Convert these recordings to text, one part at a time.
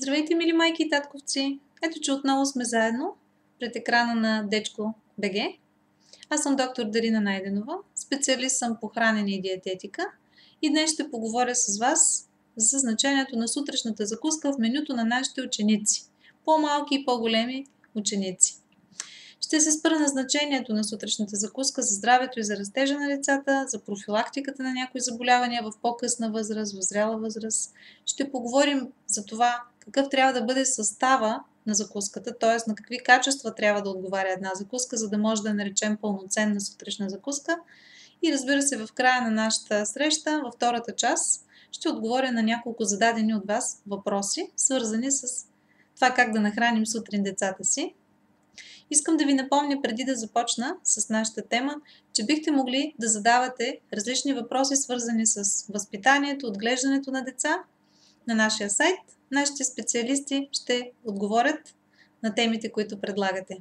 Здравейте, мили майки и татковци! Ето, че отново сме заедно пред екрана на Дечко БГ. Аз съм доктор Дарина Найденова, специалист съм по хранене и диететика и днес ще поговоря с вас за значението на сутрешната закуска в менюто на нашите ученици. По-малки и по-големи ученици. Ще се спра на значението на сутрешната закуска за здравето и за растежа на децата, за профилактиката на някои заболявания в по-късна възраст, в зряла възраст. Ще поговорим за това какъв трябва да бъде състава на закуската, т.е. на какви качества трябва да отговаря една закуска, за да може да наречем пълноценна сутрешна закуска. И разбира се, в края на нашата среща, във втората част, ще отговоря на няколко зададени от вас въпроси, свързани с това как да нахраним сутрин децата си. Искам да ви напомня преди да започна с нашата тема, че бихте могли да задавате различни въпроси, свързани с възпитанието, отглеждането на деца на нашия сайт. Нашите специалисти ще отговорят на темите, които предлагате.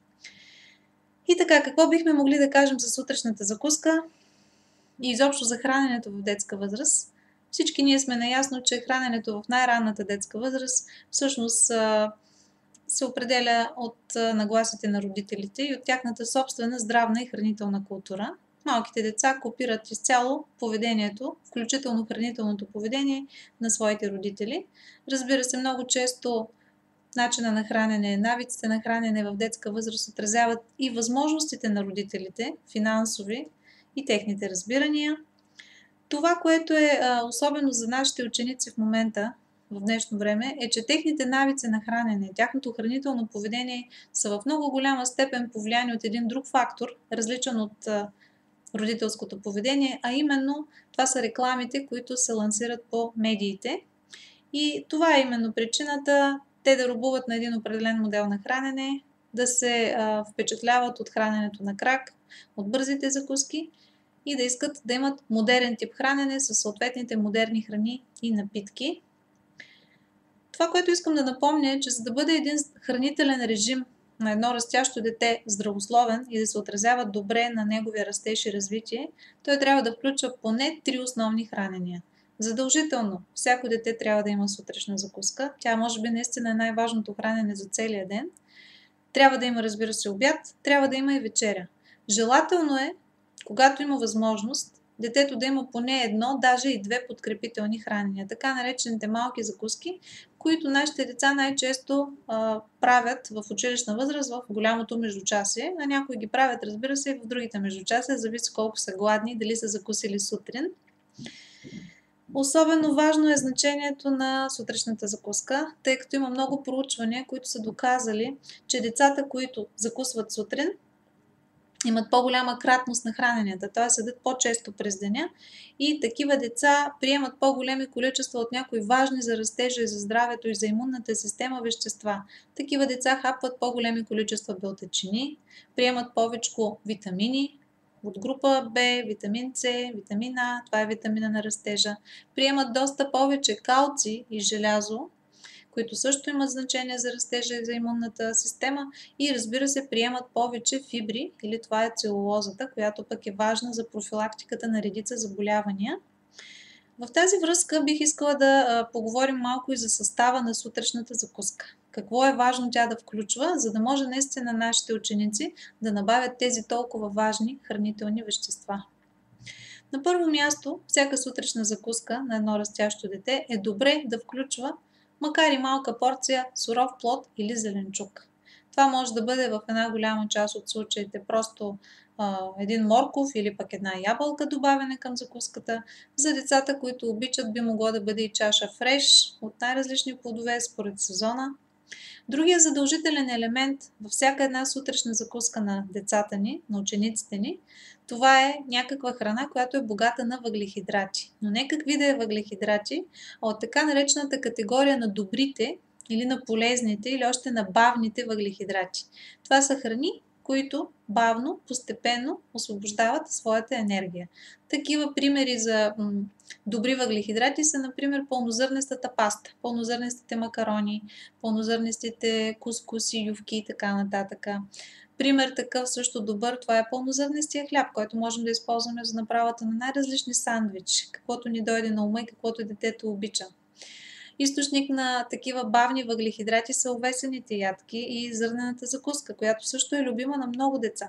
И така, какво бихме могли да кажем за сутрешната закуска и изобщо за храненето в детска възраст? Всички ние сме наясно, че храненето в най-ранната детска възраст всъщност се определя от нагласите на родителите и от тяхната собствена здравна и хранителна култура. Малките деца копират изцяло поведението, включително хранителното поведение на своите родители. Разбира се, много често начина на хранене, навиците на хранене в детска възраст отразяват и възможностите на родителите, финансови и техните разбирания. Това, което е особено за нашите ученици в момента, в днешно време, е, че техните навици на хранене, тяхното хранително поведение са в много голяма степен повлияни от един друг фактор, различен от родителското поведение, а именно това са рекламите, които се лансират по медиите. И това е именно причината те да робуват на един определен модел на хранене, да се впечатляват от храненето на крак, от бързите закуски и да искат да имат модерен тип хранене с съответните модерни храни и напитки. Това, което искам да напомня е, че за да бъде един хранителен режим на едно растящо дете здравословен и да се отразява добре на неговия растеж и развитие, той трябва да включва поне 3 основни хранения. Задължително, всяко дете трябва да има сутрешна закуска. Тя може би наистина е най-важното хранене за целия ден. Трябва да има, разбира се, обяд, трябва да има и вечеря. Желателно е, когато има възможност, детето да има поне едно, даже и 2 подкрепителни хранения, така наречените малки закуски, които нашите деца най-често правят в училищна възраст в голямото междучасие. А някои ги правят, разбира се, и в другите междучасия, зависи колко са гладни, дали са закусили сутрин. Особено важно е значението на сутрешната закуска, тъй като има много проучвания, които са доказали, че децата, които закусват сутрин, имат по-голяма кратност на храненията, т.е. седят по-често през деня и такива деца приемат по-големи количества от някои важни за растежа и за здравето и за имунната система вещества. Такива деца хапват по-големи количества белтъчини, приемат повечко витамини от група Б, витамин С, витамин А, това е витамина на растежа, приемат доста повече калци и желязо, които също имат значение за растежа и за имунната система и, разбира се, приемат повече фибри, или това е целулозата, която пък е важна за профилактиката на редица заболявания. В тази връзка бих искала да поговорим малко и за състава на сутрешната закуска. Какво е важно тя да включва, за да може наистина нашите ученици да набавят тези толкова важни хранителни вещества. На първо място, всяка сутрешна закуска на едно растящо дете е добре да включва макар и малка порция суров плод или зеленчук. Това може да бъде в една голяма част от случаите просто един морков или пък една ябълка добавяне към закуската. За децата, които обичат, би могло да бъде и чаша фреш от най-различни плодове според сезона. Другия задължителен елемент във всяка една сутрешна закуска на децата ни, на учениците ни, това е някаква храна, която е богата на въглехидрати. Но не какви да е въглехидрати, а от така наречената категория на добрите или на полезните или още на бавните въглехидрати. Това са храни, които бавно, постепенно освобождават своята енергия. Такива примери за добри въглехидрати са, например, пълнозърнестата паста, пълнозърнестите макарони, пълнозърнестите кускуси, ювки и така нататък. Пример такъв също добър, това е пълнозърнестия хляб, който можем да използваме за направата на най-различни сандвичи, каквото ни дойде на ума и каквото детето обича. Източник на такива бавни въглехидрати са овесените ядки и зърнената закуска, която също е любима на много деца.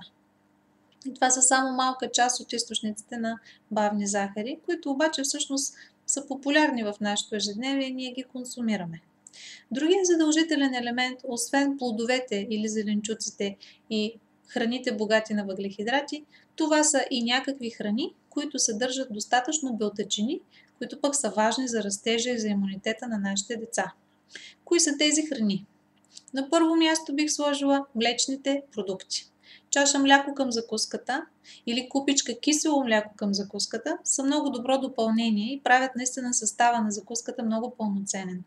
И това са само малка част от източниците на бавни захари, които обаче всъщност са популярни в нашето ежедневие и ние ги консумираме. Другият задължителен елемент, освен плодовете или зеленчуците и храните богати на въглехидрати, това са и някакви храни, които съдържат достатъчно белтъчини, които пък са важни за растежа и за имунитета на нашите деца. Кои са тези храни? На първо място бих сложила млечните продукти. Чаша мляко към закуската или купичка кисело мляко към закуската са много добро допълнение и правят наистина състава на закуската много пълноценен.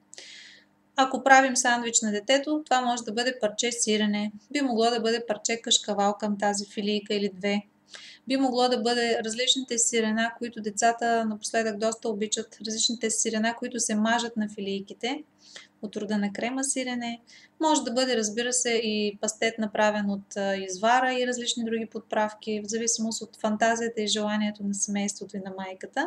Ако правим сандвич на детето, това може да бъде парче сирене, би могло да бъде парче кашкавал към тази филийка или две, би могло да бъде различните сирена, които децата напоследък доста обичат, различните сирена, които се мажат на филийките, от рода на крема сирене. Може да бъде, разбира се, и пастет направен от извара и различни други подправки, в зависимост от фантазията и желанието на семейството и на майката.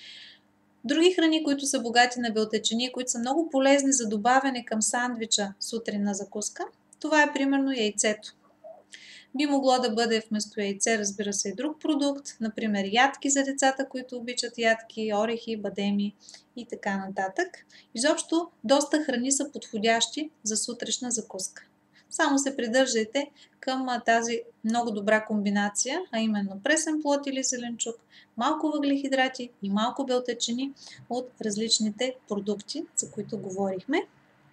Други храни, които са богати на белтъчини, които са много полезни за добавяне към сандвича сутрин на закуска, това е примерно яйцето. Би могло да бъде вместо яйце, разбира се, и друг продукт, например ядки за децата, които обичат ядки, орехи, бадеми и така нататък. Изобщо, доста храни са подходящи за сутрешна закуска. Само се придържайте към тази много добра комбинация, а именно пресен плод или зеленчук, малко въглехидрати и малко белтъчини от различните продукти, за които говорихме.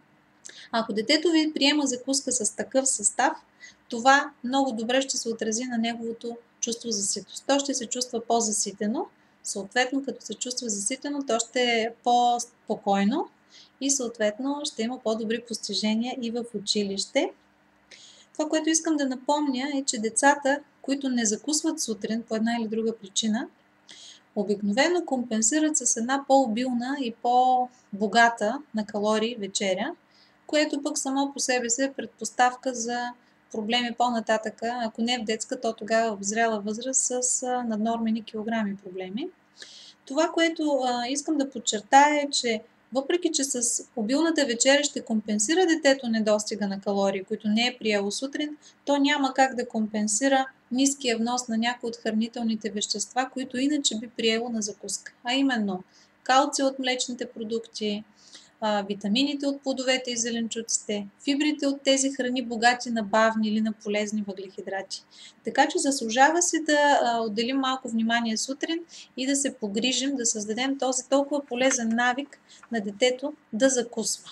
Ако детето ви приема закуска с такъв състав, това много добре ще се отрази на неговото чувство за ситост. То ще се чувства по-заситено, съответно като се чувства заситено, то ще е по-спокойно и съответно ще има по-добри постижения и в училище. Това, което искам да напомня е, че децата, които не закусват сутрин по една или друга причина, обикновено компенсират с една по-обилна и по-богата на калории вечеря, което пък само по себе си е предпоставка за проблеми по-нататъка, ако не в детска, то тогава в зряла възраст с наднормени килограми проблеми. Това, което искам да подчертая е, че въпреки че с обилната вечеря ще компенсира детето недостига на калории, които не е приело сутрин, то няма как да компенсира ниския внос на някои от хранителните вещества, които иначе би приело на закуска. А именно калци от млечните продукти, витамините от плодовете и зеленчуците, фибрите от тези храни богати на бавни или на полезни въглехидрати. Така че заслужава си да отделим малко внимание сутрин и да се погрижим да създадем този толкова полезен навик на детето да закусва.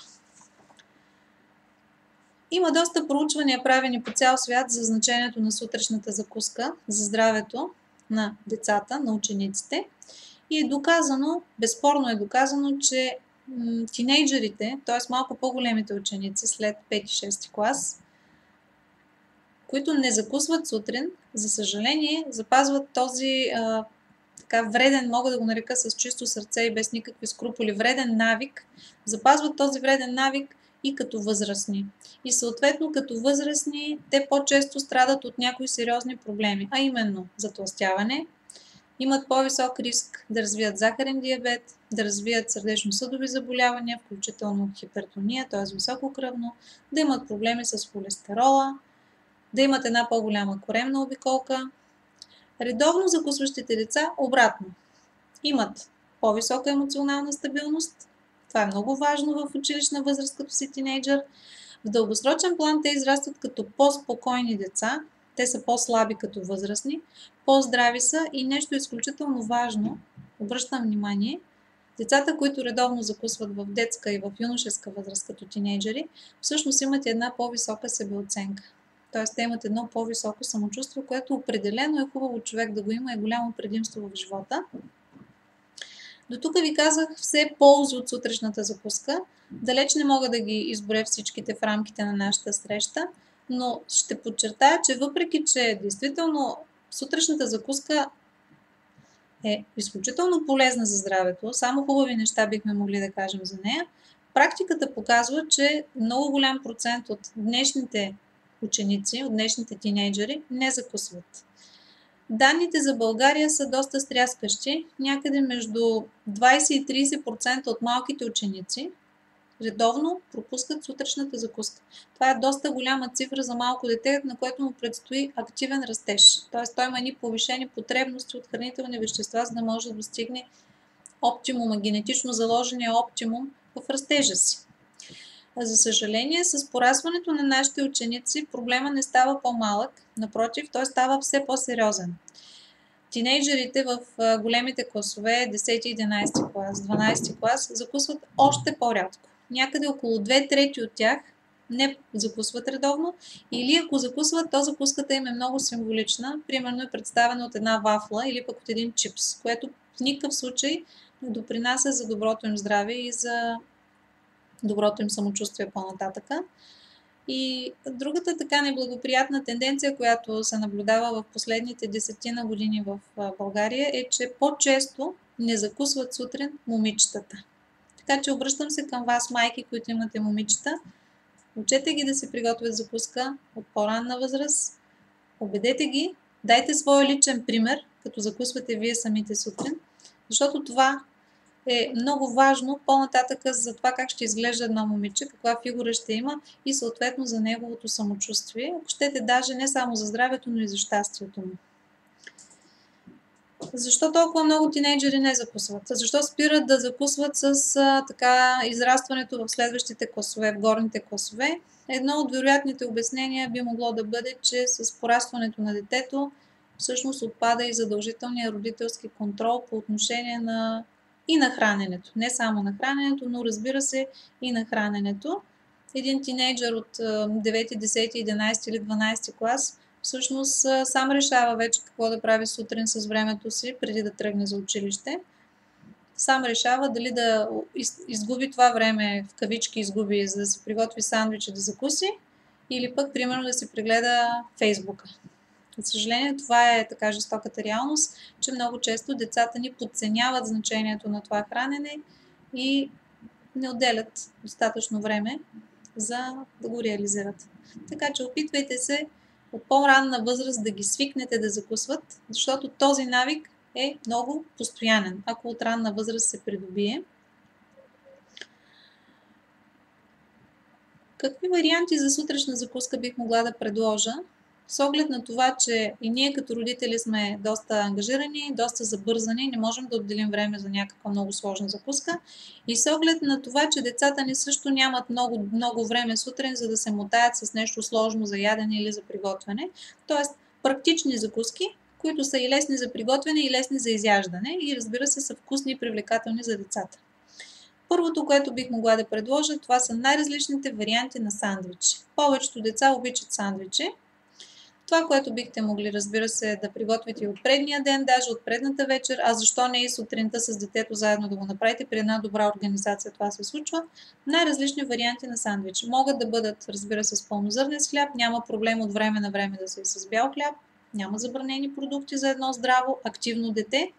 Има доста проучвания, правени по цял свят за значението на сутрешната закуска за здравето на децата, на учениците. И е доказано, безспорно е доказано, че тинейджерите, т.е. малко по-големите ученици след 5-6 клас, които не закусват сутрин, за съжаление, запазват този така вреден, мога да го нарека с чисто сърце и без никакви скруполи, вреден навик, запазват този вреден навик и като възрастни. И съответно като възрастни те по-често страдат от някои сериозни проблеми, а именно затлъстяване, имат по-висок риск да развият захарен диабет, да развият сърдечно-съдови заболявания, включително хипертония, т.е. високо кръвно, да имат проблеми с холестерола, да имат една по-голяма коремна обиколка. Редовно закусващите деца обратно имат по-висока емоционална стабилност. Това е много важно в училищна възраст като си тинейджър. В дългосрочен план те израстват като по-спокойни деца, те са по-слаби като възрастни, по-здрави са и нещо изключително важно, обръщам внимание, децата, които редовно закусват в детска и в юношеска възраст като тинейджери, всъщност имат една по-висока себеоценка. Тоест, те имат едно по-високо самочувствие, което определено е хубаво човек да го има, е голямо предимство в живота. До тук ви казах все ползи от сутрешната закуска. Далеч не мога да ги изборя всичките в рамките на нашата среща, но ще подчертая, че въпреки, че действително сутрешната закуска е изключително полезна за здравето, само хубави неща бихме могли да кажем за нея, практиката показва, че много голям процент от днешните ученици, от днешните тинейджери не закусват. Данните за България са доста стряскащи. Някъде между 20 и 30% от малките ученици редовно пропускат сутрешната закуска. Това е доста голяма цифра за малко дете, на което му предстои активен растеж. Т.е. той има едни повишени потребности от хранителни вещества, за да може да достигне оптимума, генетично заложения оптимум в растежа си. За съжаление, с порастването на нашите ученици проблема не става по-малък, напротив, той става все по-сериозен. Тинейджерите в големите класове, 10-11 клас, 12 клас, закусват още по-рядко. Някъде около 2/3 от тях не закусват редовно или ако закусват, то закуската им е много символична, примерно е представена от една вафла или пък от един чипс, което в никакъв случай не допринася за доброто им здраве и за доброто им самочувствие по-нататъка. И другата така неблагоприятна тенденция, която се наблюдава в последните 10 години в България е, че по-често не закусват сутрин момичетата. Така че обръщам се към вас, майки, които имате момичета. Учете ги да се приготвят закуска от по-ранна възраст. Убедете ги, дайте своя личен пример, като закусвате вие самите сутрин, защото това е много важно по-нататък за това как ще изглежда едно момиче, каква фигура ще има и съответно за неговото самочувствие. Ако щете даже не само за здравето, но и за щастието му. Защо толкова много тинейджери не закусват? Защо спират да закусват с така израстването в следващите класове, в горните класове? Едно от вероятните обяснения би могло да бъде, че с порастването на детето всъщност отпада и задължителния родителски контрол по отношение и на храненето. Не само на храненето, но разбира се и на храненето. Един тинейджър от 9, 10, 11 или 12 клас всъщност сам решава вече какво да прави сутрин с времето си, преди да тръгне за училище. Сам решава дали да изгуби това време, в кавички изгуби, за да си приготви сандвич и да закуси, или пък, примерно, да си прегледа Фейсбука. За съжаление, това е така жестоката реалност, че много често децата ни подценяват значението на това хранене и не отделят достатъчно време за да го реализират. Така че опитвайте се от по-ранна възраст да ги свикнете да закусват, защото този навик е много постоянен, ако от ранна възраст се придобие. Какви варианти за сутрешна закуска бих могла да предложа? С оглед на това, че и ние като родители сме доста ангажирани, доста забързани, не можем да отделим време за някаква много сложна закуска. И с оглед на това, че децата ни също нямат много време сутрин, за да се мотаят с нещо сложно за ядене или за приготвяне. Тоест практични закуски, които са и лесни за приготвяне, и лесни за изяждане и разбира се са вкусни и привлекателни за децата. Първото, което бих могла да предложа, това са най-различните варианти на сандвичи. Повечето деца обичат сандвичи. Това, което бихте могли, разбира се, да приготвите и от предния ден, даже от предната вечер, а защо не и сутринта с детето заедно да го направите, при една добра организация това се случва, най-различни варианти на сандвичи. Могат да бъдат, разбира се, с пълнозърнен хляб, няма проблем от време на време да се и с бял хляб, няма забранени продукти за едно здраво, активно дете.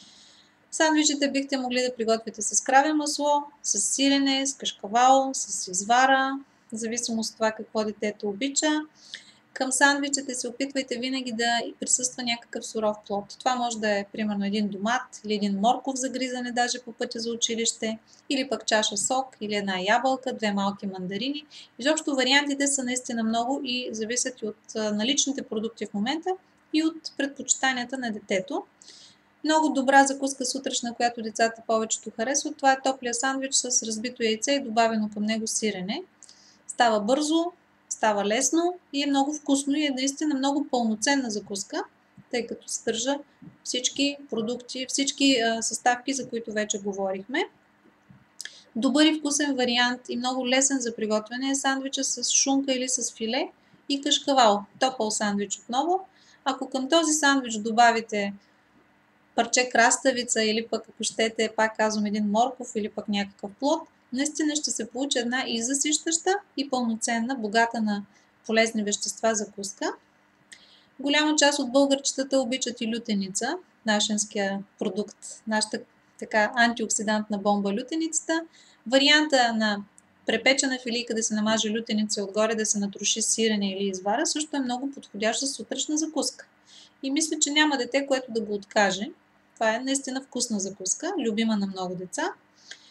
Сандвичите бихте могли да приготвите с краве масло, с сирене, с кашкавал, с извара, в зависимост от това какво детето обича. Към сандвичите се опитвайте винаги да присъства някакъв суров плод. Това може да е примерно един домат или един морков за гризане даже по пътя за училище, или пък чаша сок, или една ябълка, 2 малки мандарини. Изобщо вариантите са наистина много и зависят и от наличните продукти в момента и от предпочитанията на детето. Много добра закуска сутрешна, която децата повечето харесват, това е топлия сандвич с разбито яйце и добавено към него сирене. Става бързо, става лесно и е много вкусно и е наистина много пълноценна закуска, тъй като съдържа всички продукти, всички съставки, за които вече говорихме. Добър и вкусен вариант и много лесен за приготвяне е сандвича с шунка или с филе и кашкавал. Топъл сандвич отново. Ако към този сандвич добавите парче краставица или пък ако щете, пак казвам, един морков или пък някакъв плод, наистина ще се получи една и засищаща, и пълноценна, богата на полезни вещества закуска. Голяма част от българчетата обичат и лютеница, нашенския продукт, нашата така антиоксидантна бомба лютеницата. Варианта на препечена филийка да се намаже лютеница и отгоре да се натруши сирене или извара също е много подходяща сутрешна закуска. И мисля, че няма дете, което да го откаже. Това е наистина вкусна закуска, любима на много деца.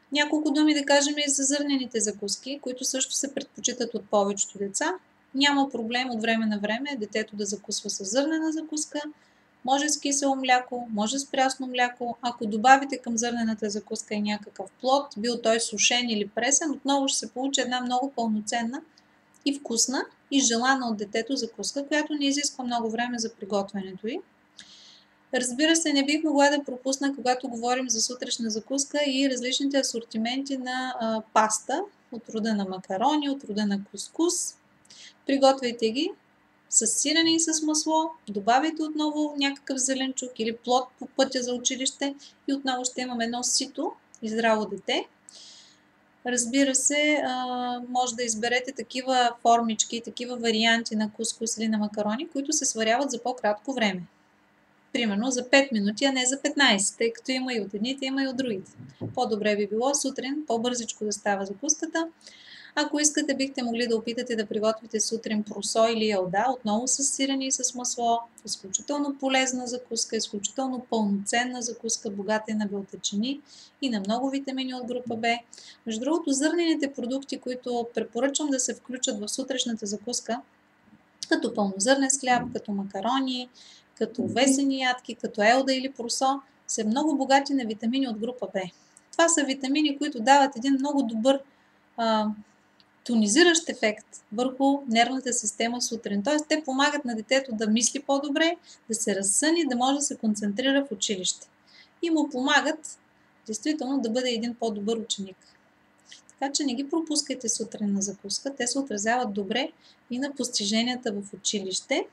Няколко думи да кажем и за зърнените закуски, които също се предпочитат от повечето деца. Няма проблем от време на време детето да закусва с зърнена закуска. Може с кисело мляко, може с прясно мляко. Ако добавите към зърнената закуска и някакъв плод, бил той сушен или пресен, отново ще се получи една много пълноценна и вкусна и желана от детето закуска, която не изисква много време за приготвянето й. Разбира се, не бих могла да пропусна, когато говорим за сутрешна закуска, и различните асортименти на паста от рода на макарони, от рода на кускус. Приготвяйте ги с сирене и с масло, добавяйте отново някакъв зеленчук или плод по пътя за училище и отново ще имаме едно сито и здраво дете. Разбира се, може да изберете такива формички, такива варианти на кускус или на макарони, които се сваряват за по-кратко време. Примерно за 5 минути, а не за 15, тъй като има и от едните, има и от другите. По-добре би било сутрин по-бързичко да става закуската. Ако искате, бихте могли да опитате да приготвите сутрин просо или ялда, отново с сирене и с масло. Изключително полезна закуска, изключително пълноценна закуска, богата на белтъчини и на много витамини от група Б. Между другото, зърнените продукти, които препоръчвам да се включат в сутрешната закуска, като пълнозърнен хляб, като макарони, като овесени ядки, като елда или просо, са много богати на витамини от група Б. Това са витамини, които дават един много добър тонизиращ ефект върху нервната система сутрин. Т.е. те помагат на детето да мисли по-добре, да се разсъни, да може да се концентрира в училище. И му помагат действително да бъде един по-добър ученик. Така че не ги пропускайте сутрин на закуска. Те се отразяват добре и на постиженията в училище.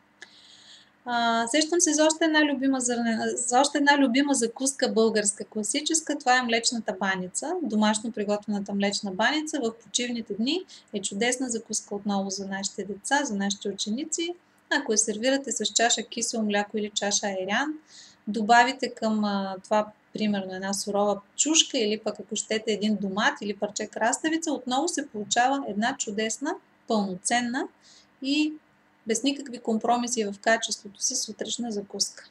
Сещам се за още една любима закуска българска класическа. Това е млечната баница. Домашно приготвената млечна баница в почивните дни е чудесна закуска отново за нашите деца, за нашите ученици. Ако я сервирате с чаша кисело мляко или чаша айран, добавите към това примерно една сурова чушка или пък ако щете един домат или парче краставица, отново се получава една чудесна, пълноценна и без никакви компромиси в качеството си сутрешна закуска.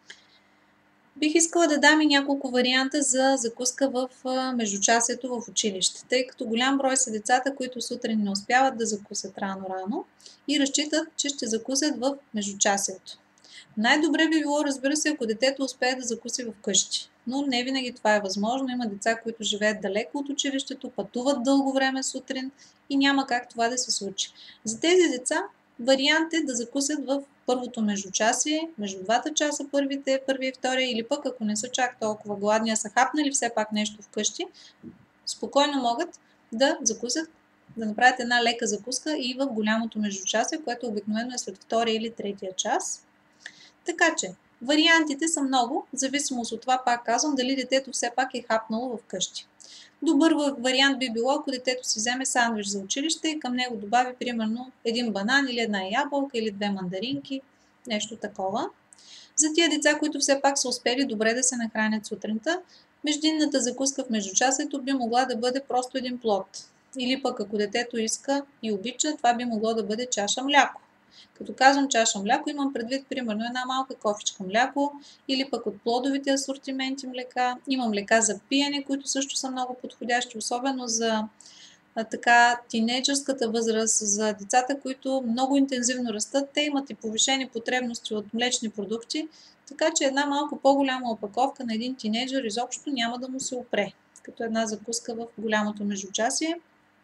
Бих искала да дам и няколко варианта за закуска в междучасието в училище, тъй като голям брой са децата, които сутрин не успяват да закусят рано-рано и разчитат, че ще закусят в междучасието. Най-добре би било, разбира се, ако детето успее да закуси вкъщи, но не винаги това е възможно. Има деца, които живеят далеко от училището, пътуват дълго време сутрин и няма как това да се случи. За тези деца вариант е да закусят в първото междучасие, между двата часа първия и втория, или пък ако не са чак толкова гладни, а са хапнали все пак нещо вкъщи, спокойно могат да закусят, да направят една лека закуска и в голямото междучасие, което обикновено е след втория или третия час. Така че, вариантите са много, в зависимост от това, пак казвам, дали детето все пак е хапнало вкъщи. Добър вариант би било, ако детето си вземе сандвич за училище и към него добави примерно един банан или една ябълка или 2 мандаринки, нещо такова. За тия деца, които все пак са успели добре да се нахранят сутринта, междинната закуска в междучасието би могла да бъде просто един плод. Или пък ако детето иска и обича, това би могло да бъде чаша мляко. Като казвам чаша мляко, имам предвид примерно една малка кофичка мляко или пък от плодовите асортименти млека. Има млека за пиене, които също са много подходящи, особено за тинейджърската възраст, за децата, които много интензивно растат. Те имат и повишени потребности от млечни продукти, така че една малко по-голяма опаковка на един тинейджър изобщо няма да му се опре, като една закуска в голямото междучасие.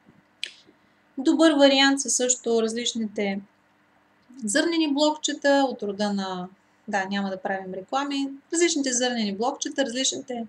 Добър вариант са също различните зърнени блокчета от рода на... няма да правим реклами. Различните зърнени блокчета, различните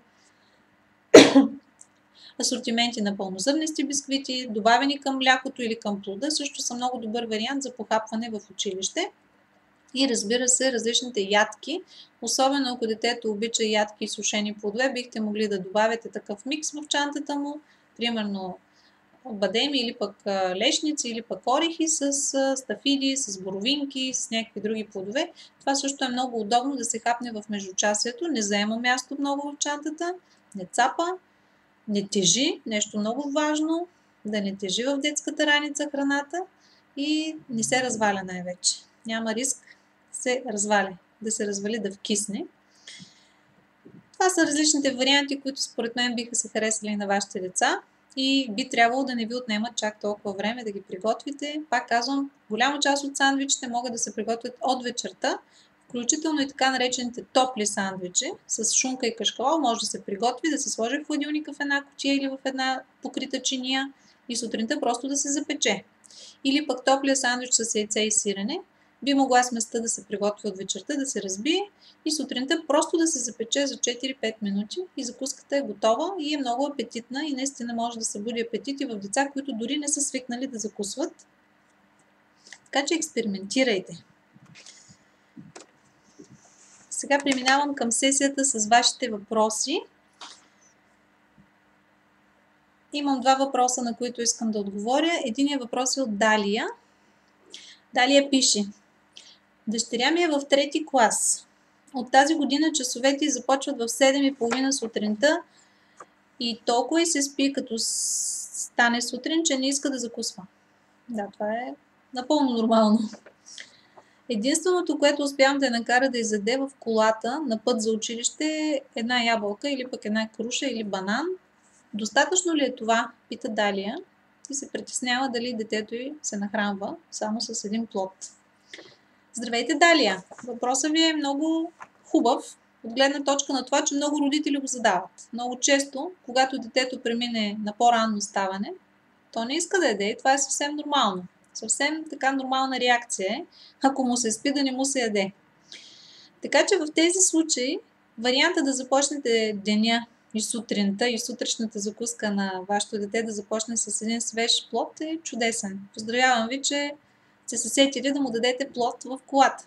асортименти на пълнозърнести бисквити, добавени към млякото или към плода, също са много добър вариант за похапване в училище. И разбира се, различните ядки, особено ако детето обича ядки и сушени плодове, бихте могли да добавите такъв микс в чантата му, примерно бадеми или пък лешници или пък орехи с стафиди, с боровинки, с някакви други плодове. Това също е много удобно да се хапне в междучасието, не заема място много в чантата, не цапа, не тежи, нещо много важно, да не тежи в детската раница храната и не се разваля най-вече. Няма риск да се развали, да вкисне. Това са различните варианти, които според мен биха се харесали на вашите деца и би трябвало да не ви отнемат чак толкова време да ги приготвите. Пак казвам, голяма част от сандвичите могат да се приготвят от вечерта, включително и така наречените топли сандвичи с шунка и кашкавал може да се приготви, да се сложи в хладилника в една кутия или в една покрита чиния и сутринта просто да се запече. Или пък топлия сандвич с яйце и сирене би могла сместа да се приготви от вечерта, да се разбие и сутринта просто да се запече за 4-5 минути и закуската е готова и е много апетитна и наистина може да събуди апетит и в деца, които дори не са свикнали да закусват. Така че експериментирайте. Сега преминавам към сесията с вашите въпроси. Имам два въпроса, на които искам да отговоря. Единият въпрос е от Далия. Далия пише: дъщеря ми е в 3-ти клас. От тази година часовете започват в 7:30 сутринта и толкова и се спи, като стане сутрин, че не иска да закусва. Да, това е напълно нормално. Единственото, което успявам да я накара да изяде в колата на път за училище е една ябълка или пък една круша или банан. Достатъчно ли е това? Пита Далия и се притеснява дали детето й се нахранва само с един плод. Здравейте, Далия! Въпросът ви е много хубав от гледна точка на това, че много родители го задават. Много често, когато детето премине на по-ранно ставане, то не иска да яде и това е съвсем нормално. Съвсем така нормална реакция е, ако му се спи, да не му се яде. Така че в тези случаи варианта да започнете деня и сутринта и сутрешната закуска на вашето дете да започне с един свеж плод е чудесен. Поздравявам ви, че сте се сетили да му дадете плод в колата.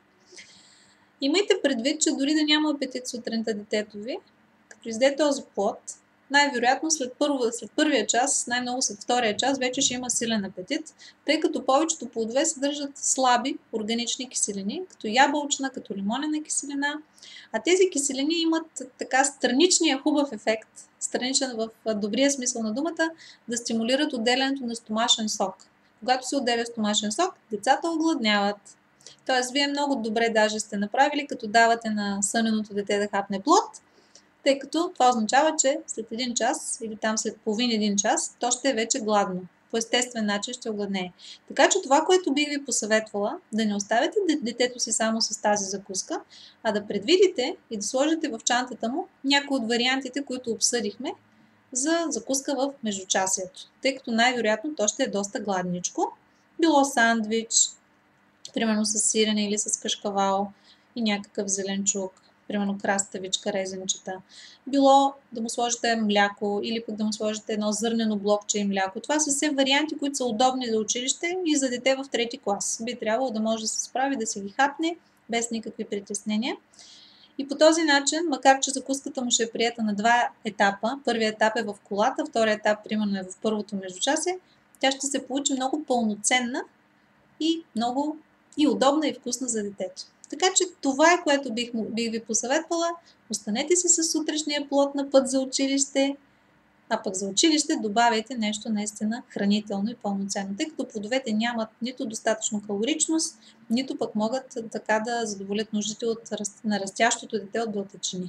Имайте предвид, че дори да няма апетит сутринта детето ви, като изде този плод, най-вероятно след първия час, най-много след втория час, вече ще има силен апетит, тъй като повечето плодове съдържат слаби органични киселини, като ябълчна, като лимонена киселина, а тези киселини имат така страничния хубав ефект, страничен в добрия смисъл на думата, да стимулират отделянето на стомашен сок. Когато се отделя стомашен сок, децата огладняват. Тоест, вие много добре даже сте направили, като давате на съненото дете да хапне плод, тъй като това означава, че след един час или там след половин-един час, то ще е вече гладно. По естествен начин ще огладнее. Така че това, което бих ви посъветвала, да не оставяте детето си само с тази закуска, а да предвидите и да сложите в чантата му някои от вариантите, които обсъдихме за закуска в междучасието. Тъй като най-вероятно то ще е доста гладничко. Било сандвич, примерно с сирене или с кашкавал и някакъв зеленчук, примерно краставичка, резенчета. Било да му сложите мляко или пък да му сложите едно зърнено блокче и мляко. Това са все варианти, които са удобни за училище и за дете в 3-ти клас. Би трябвало да може да се справи, да се ги хапне без никакви притеснения. И по този начин, макар че закуската му ще е приета на 2 етапа, първият етап е в колата, вторият етап примерно е в първото междучасие, тя ще се получи много пълноценна и много и удобна и вкусна за детето. Така че това е, което бих ви посъветвала. Останете си с сутрешния плод на път за училище, а пък за училище добавяйте нещо наистина хранително и пълноценно, тъй като плодовете нямат нито достатъчно калоричност, нито пък могат така да задоволят нуждите на растящото дете от белтъчини.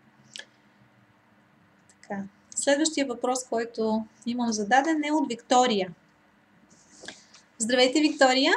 Така. Следващия въпрос, който имам зададен, е от Виктория. Здравейте, Виктория!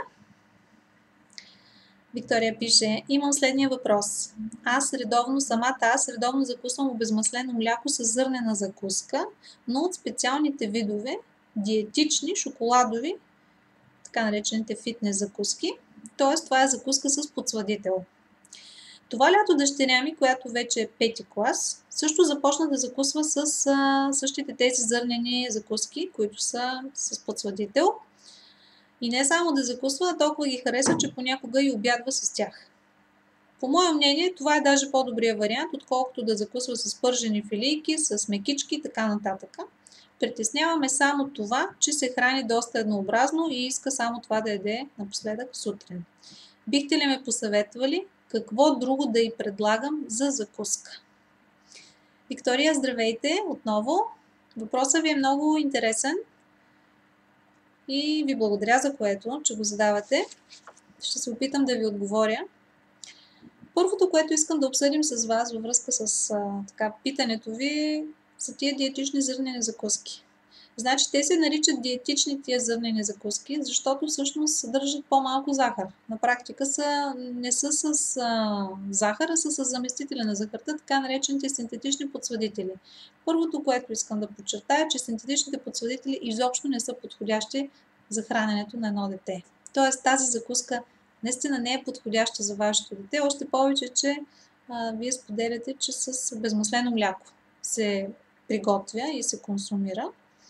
Виктория пише: имам следния въпрос. Аз редовно закусвам обезмаслено мляко с зърнена закуска, но от специалните видове диетични, шоколадови, така наречените фитнес закуски, т.е. това е закуска с подсладител. Това лято дъщеря ми, която вече е 5-ти клас, също започна да закусва с същите тези зърнени закуски, които са с подсладител. И не само да закусва, а толкова ги хареса, че понякога и обядва с тях. По мое мнение, това е даже по-добрия вариант, отколкото да закусва с пържени филийки, с мекички и така нататък. Притесняваме само това, че се храни доста еднообразно и иска само това да яде напоследък сутрин. Бихте ли ме посъветвали какво друго да й предлагам за закуска? Виктория, здравейте отново. Въпросът ви е много интересен. И ви благодаря за което, че го задавате. Ще се опитам да ви отговоря. Първото, което искам да обсъдим с вас във връзка с питането ви, са тия диетични зърнени закуски. Значи те се наричат диетични тия зърнени закуски, защото всъщност съдържат по-малко захар. На практика не са с захар, а са с заместителя на захарта, така наречените синтетични подсладители. Първото, което искам да подчертая, е, че синтетичните подсладители изобщо не са подходящи за храненето на едно дете. Тоест тази закуска наистина не е подходяща за вашето дете, още повече, че вие споделяте, че с безмаслено мляко се приготвя и се консумира.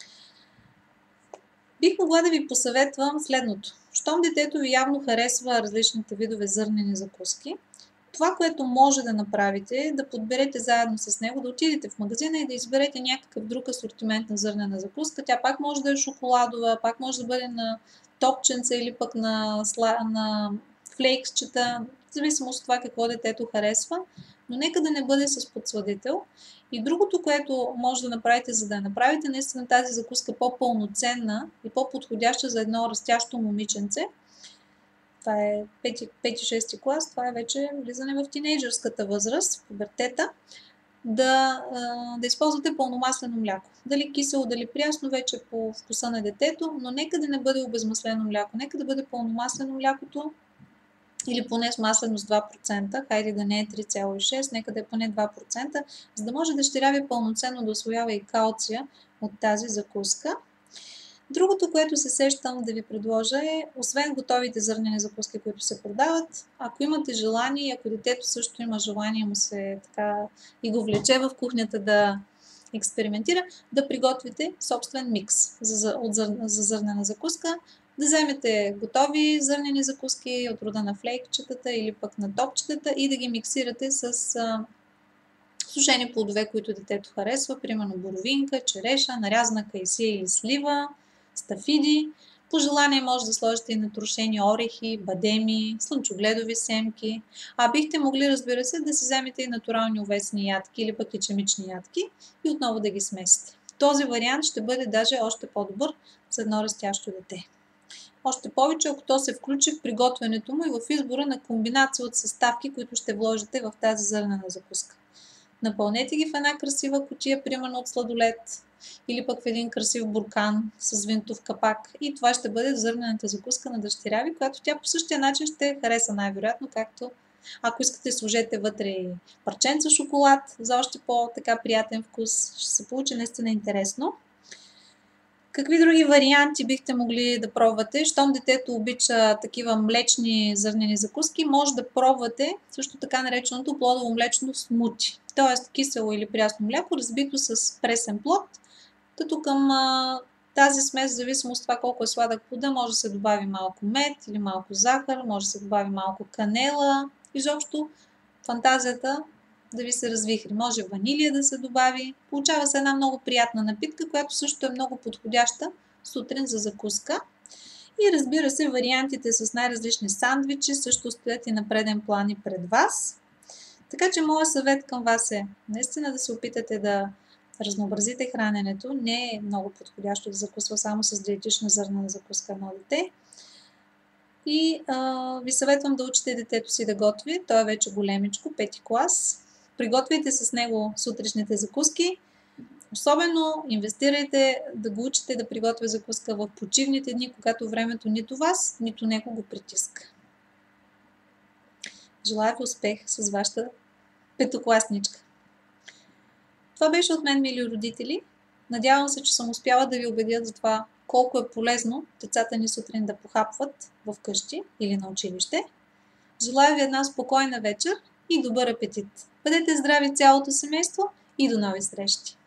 Бих могла да ви посъветвам следното. Щом детето ви явно харесва различните видове зърнени закуски, това, което може да направите, е да подберете заедно с него, да отидете в магазина и да изберете някакъв друг асортимент на зърнена закуска. Тя пак може да е шоколадова, пак може да бъде на топченца или пък на флейксчета, в зависимост от това какво детето харесва, но нека да не бъде с подсладител. И другото, което може да направите, за да направите наистина тази закуска по-пълноценна и по-подходяща за едно растящо момиченце, това е 5-6 клас, това е вече влизане в тинейджърската възраст, в пубертета, да използвате пълномаслено мляко. Дали кисело, дали прясно, вече по вкуса на детето, но нека да не бъде обезмаслено мляко, нека да бъде пълномаслено млякото, или поне с масленост 2%, хайде да не е 3,6, нека да е поне 2%, за да може дъщеря ви пълноценно да усвоява и калция от тази закуска. Другото, което се сещам да ви предложа е, освен готовите зърнени закуски, които се продават, ако имате желание и ако детето също има желание, му се така и го влече в кухнята да експериментира, да приготвите собствен микс за зърнена закуска. Да вземете готови зърнени закуски от рода на флейкчетата или пък на топчетата и да ги миксирате с сушени плодове, които детето харесва, примерно боровинка, череша, нарязана кайсия или слива, стафиди. По желание може да сложите и натрошени орехи, бадеми, слънчогледови семки. А бихте могли, разбира се, да си вземете и натурални овесни ядки или пък ечемични ядки и отново да ги смесите. Този вариант ще бъде даже още по-добър за едно растящо дете. Още повече, ако то се включи в приготвянето му и в избора на комбинация от съставки, които ще вложите в тази зърнена закуска. Напълнете ги в една красива кутия, примерно от сладолед, или пък в един красив буркан с винтов капак. И това ще бъде зърнената закуска на дъщеря ви, която тя по същия начин ще хареса най-вероятно, както ако искате сложете вътре и парченца шоколад за още по-така приятен вкус. Ще се получи наистина интересно. Какви други варианти бихте могли да пробвате? Щом детето обича такива млечни зърнени закуски, може да пробвате също така нареченото плодово млечно смути. Т.е. кисело или прясно мляко, разбито с пресен плод, като към тази смес, в зависимост от това колко е сладък плода, може да се добави малко мед или малко захар, може да се добави малко канела. Изобщо фантазията да ви се развихри. Може ванилия да се добави. Получава се една много приятна напитка, която също е много подходяща сутрин за закуска. И разбира се, вариантите с най-различни сандвичи също стоят и на преден план и пред вас. Така че моят съвет към вас е наистина да се опитате да разнообразите храненето. Не е много подходящо да закусва само с диетична зърнена закуска едно дете. И ви съветвам да учите детето си да готви. Той е вече големичко, 5 клас. Приготвяйте с него сутрешните закуски. Особено инвестирайте да го учите да приготвя закуска в почивните дни, когато времето нито вас, нито него го притиска. Желая ви успех с вашата петокласничка. Това беше от мен, мили родители. Надявам се, че съм успяла да ви убедя за това колко е полезно децата ни сутрин да похапват в къщи или на училище. Желая ви една спокойна вечер и добър апетит! Бъдете здрави цялото семейство и до нови срещи!